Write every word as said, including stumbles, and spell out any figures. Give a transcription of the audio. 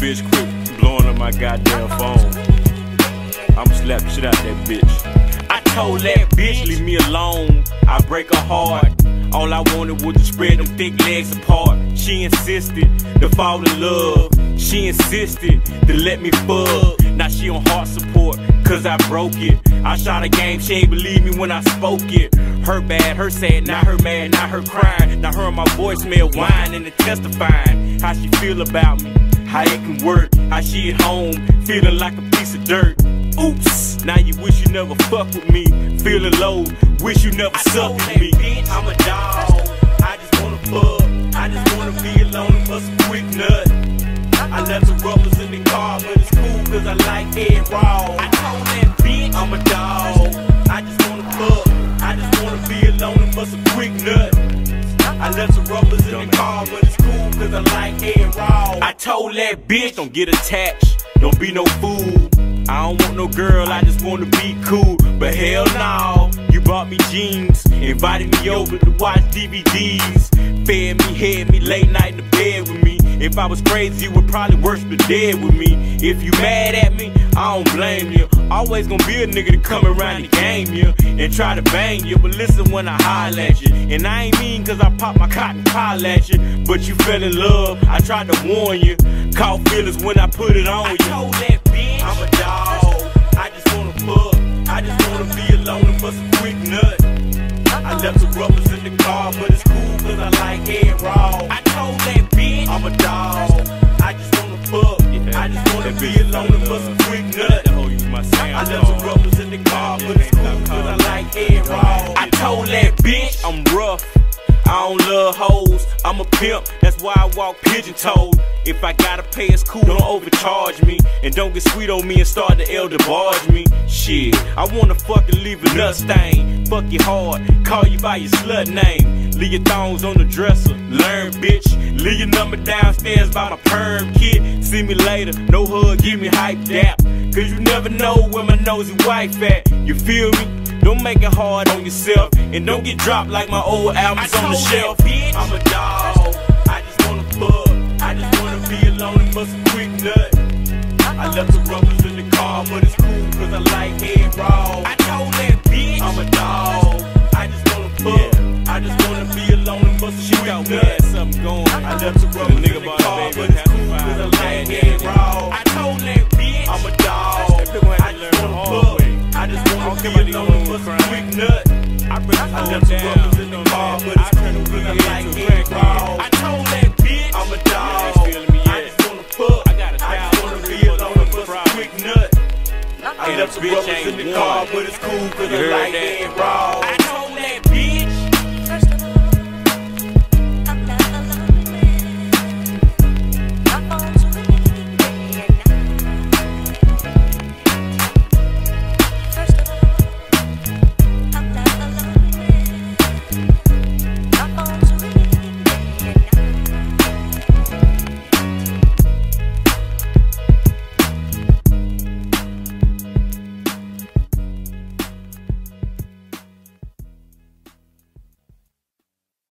bitch quit blowing up my goddamn phone. I'ma slap the shit out that bitch. I told that bitch, leave me alone. I break her heart. All I wanted was to spread them thick legs apart. She insisted to fall in love. She insisted to let me fuck. Now she on heart support, cause I broke it. I shot a game, she ain't believe me when I spoke it. Her bad, her sad, not her mad, not her crying. Now her and my voicemail whining and testifying how she feel about me, how it can work, how she at home feeling like a piece of dirt. Oops, now you wish you never fuck with me. Feeling low, wish you never suck with me. Bitch, I'm a dog, I just wanna fuck. I just wanna be alone and bust a quick nut. I left some rubbers in the car, but it's cool cause I like head raw. I told that bitch, I'm a dog, I just wanna fuck. I just wanna be alone and bust a quick nut. I left some rubbers in the car, but it's cool cause I like head raw. I told that bitch, don't get attached, don't be no fool. I don't want no girl, I just wanna be cool. But hell no, you bought me jeans, invited me over to watch D V Ds, fed me, had me late night in the bed with me. If I was crazy, you would probably worship the dead with me. If you mad at me, I don't blame you. Always gonna be a nigga to come around the game you and try to bang you. But listen when I holler at you, and I ain't mean cause I pop my cotton collar at you, but you fell in love, I tried to warn you. Caught feelings when I put it on you. I told that bitch, I'm a dog, I just wanna fuck. I just wanna be alone and bust a quick nut. I left some rubbers in the car, but it's cool cause I like head raw. I told that bitch, I'm a dog, I just wanna fuck. I just wanna be alone and bust a quick nut. I left some rubbers in the car, but it's cool cause I like head raw. I told that bitch, I'm rough, I don't love hoes, I'm a pimp, that's why I walk pigeon-toed. If I gotta pay, it's cool, don't overcharge me. And don't get sweet on me and start to elder barge me. Shit, I wanna fucking leave a nut stain. Fuck you hard, call you by your slut name. Leave your thongs on the dresser, learn bitch. Leave your number downstairs by my perm kit. See me later, no hug, give me hype dap. Cause you never know where my nosy wife at. You feel me? Don't make it hard on yourself, and don't get dropped like my old albums on the shelf. Bitch, I'm a dog, I just wanna fuck. I just wanna be alone and bust a quick nut. I left the rubbers in the car, but it's cool cause I like head raw. I told that bitch, I'm a dog, I just wanna fuck. I just wanna be alone and bust a quick nut. Something going. I left the rubbers in the car, but it's cool cause I like head raw. I told that bitch, I'm a dog, I just wanna fuck. I just wanna be alone and bust a quick nut. I left the rubbers in the car, but it's cool cause I like head raw. I told that bitch, I'm a dog, I just wanna fuck. I just wanna be alone and bust a quick nut. I left the rubbers in the car, but it's cool cause I like head raw.